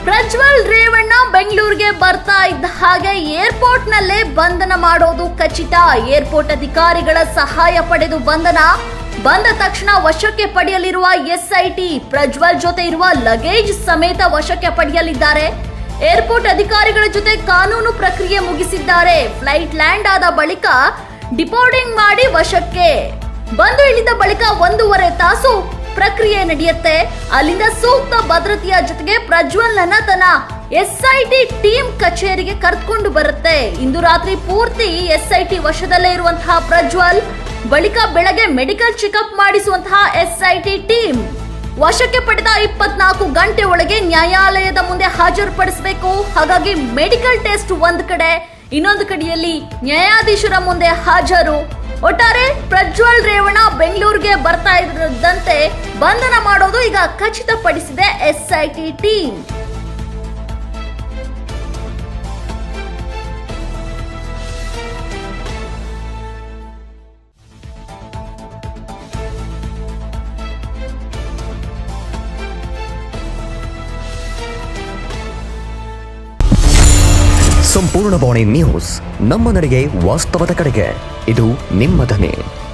ಪ್ರಜ್ವಲ್ ರೇವಣ್ಣ ಬೆಂಗಳೂರಿಗೆ ಬರ್ತಾ ಇದ್ದ ಹಾಗೆ ಏರ್ಪೋರ್ಟ್ ನಲ್ಲೇ ಬಂಧನ ಮಾಡೋದು ಖಚಿತ. ಏರ್ಪೋರ್ಟ್ ಅಧಿಕಾರಿಗಳ ಸಹಾಯ ಪಡೆದು ಬಂದ ತಕ್ಷಣ ವಶಕ್ಕೆ ಪಡೆಯಲಿರುವ ಎಸ್ಐಟಿ ಪ್ರಜ್ವಲ್ ಜೊತೆ ಇರುವ ಲಗೇಜ್ ಸಮೇತ ವಶಕ್ಕೆ ಪಡೆಯಲಿದ್ದಾರೆ. ಏರ್ಪೋರ್ಟ್ ಅಧಿಕಾರಿಗಳ ಜೊತೆ ಕಾನೂನು ಪ್ರಕ್ರಿಯೆ ಮುಗಿಸಿದ್ದಾರೆ. ಫ್ಲೈಟ್ ಲ್ಯಾಂಡ್ ಆದ ಬಳಿಕ ಡಿಪೋರ್ಟಿಂಗ್ ಮಾಡಿ ವಶಕ್ಕೆ ಬಂದು ಇಳಿದ ಬಳಿಕ 1.5 ತಾಸು ಪ್ರಕ್ರಿಯೆ ನಡೆಯುತ್ತೆ. ಅಲ್ಲಿಂದ ಸೂಕ್ತ ಭದ್ರತೆಯ ಜೊತೆಗೆ ಪ್ರಜ್ವಲ್ ನನ್ನ ತನ್ನ ಎಸ್ಐಟಿ ಟೀಮ್ ಕಚೇರಿಗೆ ಕರೆದುಕೊಂಡು ಬರುತ್ತೆ. ಇಂದು ರಾತ್ರಿ ಪೂರ್ತಿ ಎಸ್ಐಟಿ ವಶದಲ್ಲೇ ಇರುವಂತಹ ಪ್ರಜ್ವಲ್ ಬಳಿಕ ಬೆಳಗ್ಗೆ ಮೆಡಿಕಲ್ ಚೆಕಪ್ ಮಾಡಿಸುವಂತಹ ಎಸ್ಐಟಿ ಟೀಮ್ ವಶಕ್ಕೆ ಪಡೆದ 24 ಗಂಟೆ ಒಳಗೆ ನ್ಯಾಯಾಲಯದ ಮುಂದೆ ಹಾಜರುಪಡಿಸಬೇಕು. ಹಾಗಾಗಿ ಮೆಡಿಕಲ್ ಟೆಸ್ಟ್ ಒಂದ್ ಕಡೆ, ಇನ್ನೊಂದು ಕಡೆಯಲ್ಲಿ ನ್ಯಾಯಾಧೀಶರ ಮುಂದೆ ಹಾಜರು. ಒಟ್ಟಾರೆ ಪ್ರಜ್ವಲ್ ರೇವಣ್ಣ ಬೆಂಗಳೂರಿಗೆ ಬರ್ತಾ ಇದ್ದಂತೆ ಬಂಧನ ಮಾಡೋದು ಈಗ ಖಚಿತಪಡಿಸಿದೆ ಎಸ್ಐಟಿ ಟೀಮ್. ಸಂಪೂರ್ಣ ಬಾಣಿ ನ್ಯೂಸ್, ನಮ್ಮ ನಡೆಗೆ ವಾಸ್ತವದ ಕಡೆಗೆ. ಇದು ನಿಮ್ಮ ಧ್ವನಿ.